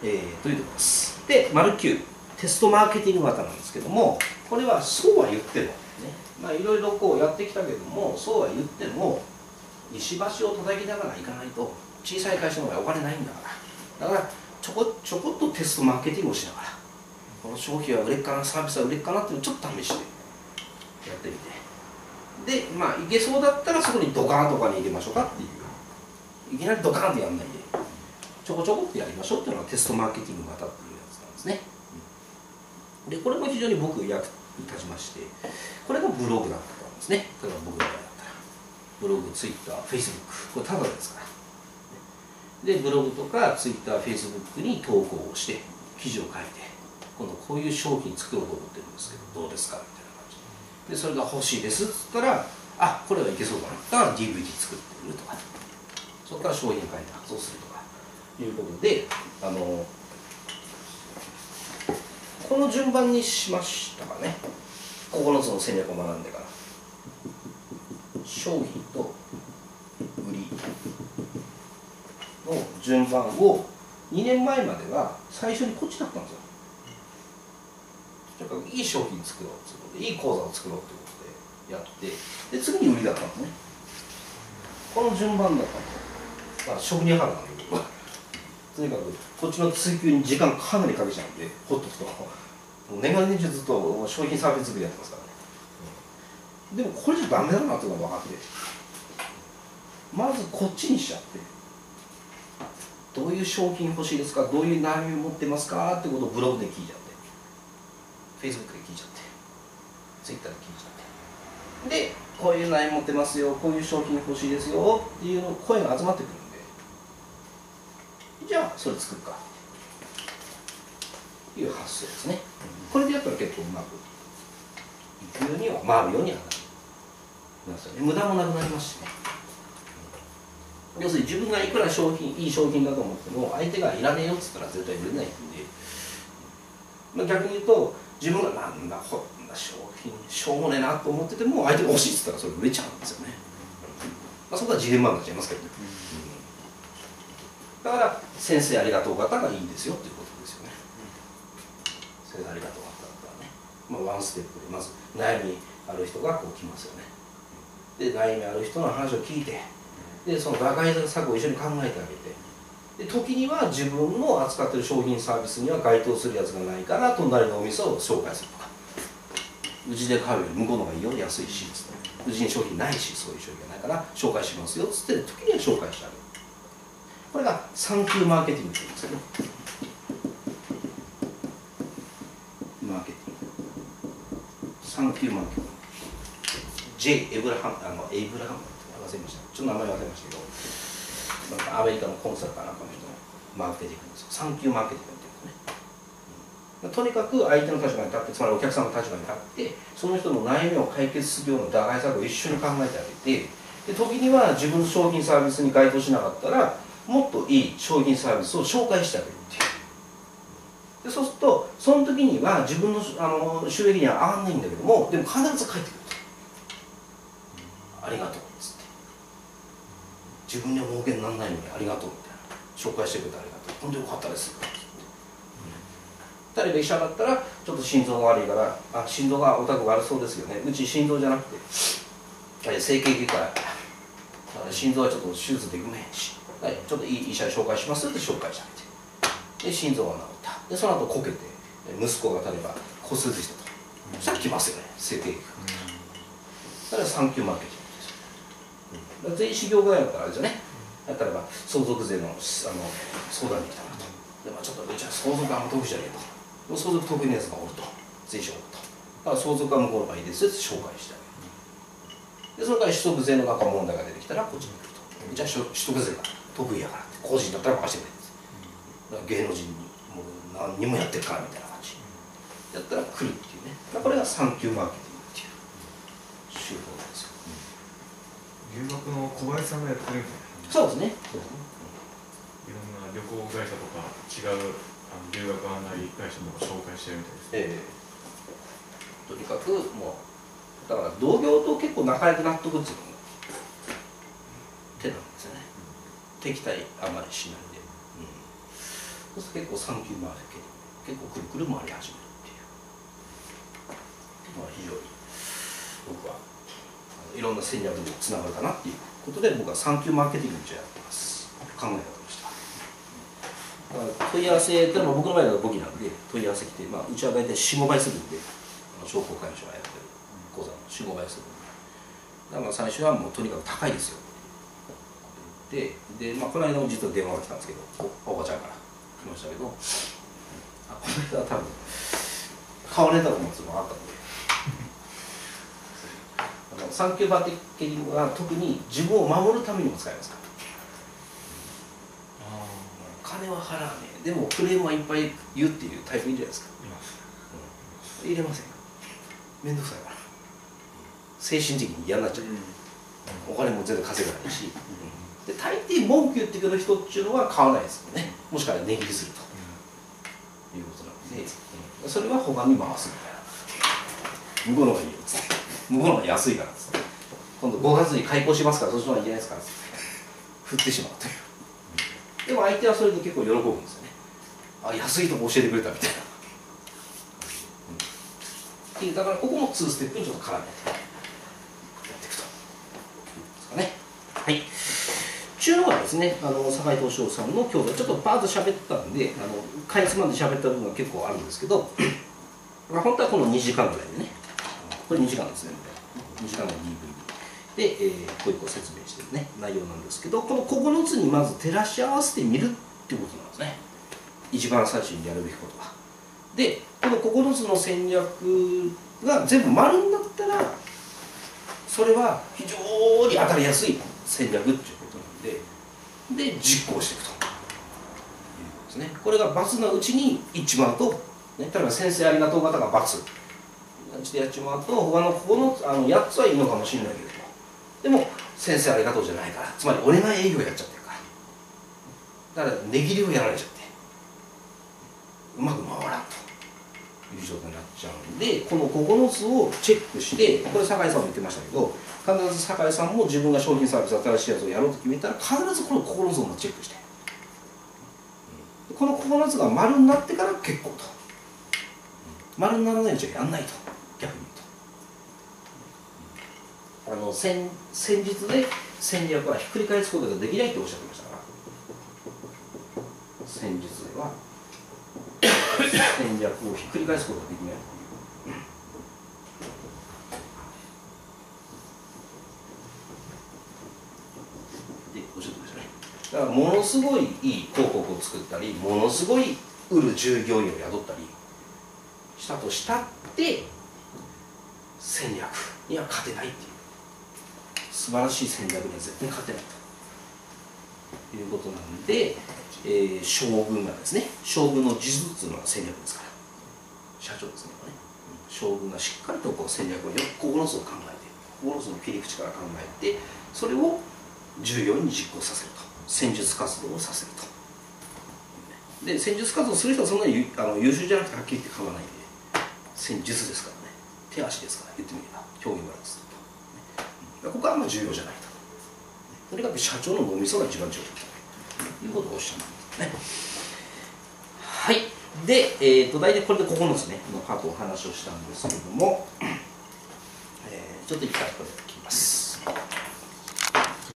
というところです。で、丸9、テストマーケティング型なんですけども、これはそうは言っても、ね、まあいろいろこうやってきたけども、そうは言っても、石橋を叩きながらいかないと、小さい会社の場合お金ないんだから。だから、ちょこっとテストマーケティングをしながら、この商品は売れっかな、サービスは売れっかなっていうのをちょっと試してやってみて。で、まあ、いけそうだったらそこにドカーンとかに入れましょうかっていう。いきなりドカーンってやんないで、ちょこってやりましょうっていうのがテストマーケティング型っていうやつなんですね。で、これも非常に僕役に立ちまして、これがブログだったんですね。例えば僕の場合だったら。ブログ、ツイッター、フェイスブック、これタダですから。で、ブログとかツイッター、フェイスブックに投稿をして、記事を書いて、今度こういう商品作ろうと思ってるんですけど、どうですかみたいな感じで、それが欲しいですっつったら、あ、これはいけそうだな。だから DVD 作ってみるとか、そこから商品開発をするとかいうことで、この順番にしましたかね。9つの戦略を学んでから。商品と売りの順番を2年前までは最初にこっちだったんですよ。とにかくいい商品作ろうってことで、いい講座を作ろうってことでやって、で次に売りだったんですね。この順番だったんですよ。まあ職人派なんだけど、とにかくこっちの追求に時間かなりかけちゃうんで、ほっとくと年がら年中ずっと商品サービス作りやってますからね。でもこれじゃダメだなっていうのが分かって、まずこっちにしちゃって、どういう商品欲しいですか、どういう悩みを持ってますかってことをブログで聞いちゃって、Facebook で聞いちゃって、Twitter で聞いちゃって、で、こういう悩み持ってますよ、こういう商品欲しいですよっていうの声が集まってくるんで、じゃあそれ作るかという発想ですね。これでやったら結構うまくいくようには、回るようにはなる。無駄もなくなりますしね。要するに自分がいくらいい商品だと思っても相手がいらねえよっつったら絶対売れないんで、まあ、逆に言うと自分がなんだこんな商品しょうもねえなと思ってても相手が欲しいっつったらそれ売れちゃうんですよね。まあ、そこはジレンマになっちゃいますけどね。だから先生ありがとう方がいいんですよっていうことですよね。先生ありがとう方だったらね、まあ、ワンステップでまず悩みある人がこう来ますよね。で悩みある人の話を聞いて、でその打開策を一緒に考えてあげて、で時には自分の扱っている商品サービスには該当するやつがないから隣のお店を紹介するとか、うちで買うより向こうの方がいいよ、安いしつって、うちに商品ないしそういう商品がないから紹介しますよっつって、時には紹介してあげる。これが3級マーケティングというんですよね。マーケティング3級マーケティング、エイブラハム忘れました、ちょっと名前忘れましたけど、なんかアメリカのコンサルかなんかの人のマーケティングですよ。3級マーケティングっていうんですね。とにかく相手の立場に立って、つまりお客さんの立場に立って、その人の悩みを解決するような打開策を一緒に考えてあげて、で時には自分の商品サービスに該当しなかったらもっといい商品サービスを紹介してあげるっていう。でそうするとその時には自分の収益には上がらないんだけども、でも必ず返ってくると。ありがとうっつって、自分には儲けにならないのにありがとうみたいな、紹介してくれてありがとう、本当によかったですって。例えば医者だったらちょっと心臓が悪いから、あ、心臓がお宅悪そうですよね、うち心臓じゃなくて整形外科やから心臓はちょっと手術できまへんし、はい、ちょっといい医者に紹介しますって紹介してあげて、で心臓が治った、でその後こけて息子が例えば骨折したと、そしたら来ますよね、整形外科。それは3級マーケティング。税理士業界だったらあれですよね、例えば相続税の相談に来たなと、で、まあ、ちょっとうちは相続はあんま得意じゃねえと、相続得意なやつがおると、税理士がおると、だから相続は向こうの方がいいですって紹介してあげる。でそれから取得税の中問題が出てきたらこっちに来ると、じゃあ取得税が得意やからって個人だったら任せてくれるんです。だから芸能人にもう何にもやってるからみたいな感じやったら来るっていうね、これが3級マーケティングっていう手法なんですよ。 留学の小林さんがやってるみたいな。 そうですね。 いろんな旅行会社とか違う留学案内会社も紹介してるみたいです。 とにかくもうだから同業と結構仲良くなっとくっていうのも手なんですよね。敵対あまりしないで、 そうすると結構3球回るけど結構くるくる回り始めるっていうのは非常に僕はいろんな戦略につながるかなっていうことで僕は3級マーケティングをやってます。考え方としては問い合わせってのは僕の場合は簿記なんで問い合わせ来て、うちは大体 4,5 倍するんで商工会議所がやってる講座の 4,5 倍するんでだから最初はもうとにかく高いですよで、この間も実は電話が来たんですけどおばちゃんから来ましたけどこの間は多分買われたと思うんですもあったので3級マーケティングは特に自分を守るためにも使いますから金は払わねえでもクレームはいっぱい言うっていうタイプいいんじゃないですか、入れませんよめんどくさいから精神的に嫌になっちゃう、お金も全然稼がないし、で大抵文句言ってくる人っていうのは買わないですよねもしくは値切りするということなので、それは他に回すみたいな向こうの方がいいよっつって向こうの方が安いからっつって今度5月に開講しますからそっちの方がいいんじゃないですかっつって振ってしまうというでも相手はそれで結構喜ぶんですよねあ安いとこ教えてくれたみたいな、だからここも2ステップにちょっと絡めてやっていくとですかね。はい中のはですね、坂井東翔さんの教材ちょっとバーッと喋ったんでかいつまんで喋った部分が結構あるんですけど本当はこの2時間ぐらいでねこれ2時間ですね2時間の DVDで、こういう説明してるね内容なんですけどこの9つにまず照らし合わせてみるっていうことなんですね一番最初にやるべきことはでこの9つの戦略が全部丸になったらそれは非常に当たりやすい戦略っていうことなんで実行していくということですねこれが×のうちに一番と、ね、例えば先生ありがとう方が×してやっちまうと他の8つはいいのかもしれないけどでも先生ありがとうじゃないからつまりお願い営業やっちゃってるからだから値切りをやられちゃってうまく回らんという状態になっちゃうんでこの9つをチェックしてこれ酒井さんも言ってましたけど必ず酒井さんも自分が商品サービス新しいやつをやろうと決めたら必ずこの9つをチェックしてこの9つが丸になってから結構と丸にならないうちはやんないと逆に言うと戦術で戦略はひっくり返すことができないっておっしゃってましたから戦術では戦略をひっくり返すことができないでおっしゃってましたねだからものすごいいい広告を作ったりものすごい売る従業員を雇ったりしたとしたって戦略には勝てないっていう素晴らしい戦略には絶対勝てないということなんで、将軍がですね将軍の実術の戦略ですから社長ですね将軍がしっかりとこう戦略を9つを考えて9つの切り口から考えてそれを従業員に実行させると戦術活動をさせるとで戦術活動する人はそんなに優秀じゃなくてはっきり言って構わないんで戦術ですからね手足ですから言ってみれば表現からすると、ここはあんま重要じゃないととにかく社長の脳みそが一番重要だということをおっしゃるんですねはいで、大体これで9つねのパートお話をしたんですけれども、ちょっと一回これ